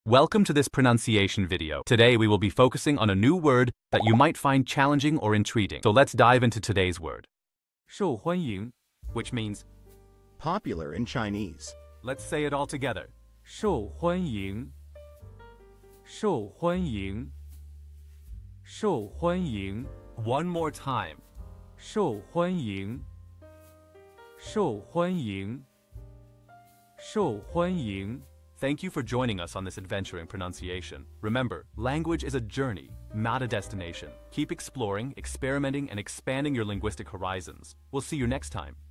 Welcome to this pronunciation video. Today we will be focusing on a new word that you might find challenging or intriguing. So let's dive into today's word. 受欢迎 Which means, Popular in Chinese. let's say it all together. 受欢迎受欢迎受欢迎 One more time. 受欢迎受欢迎受欢迎 Thank you for joining us on this adventure in pronunciation. Remember, language is a journey, not a destination. Keep exploring, experimenting, and expanding your linguistic horizons. We'll see you next time.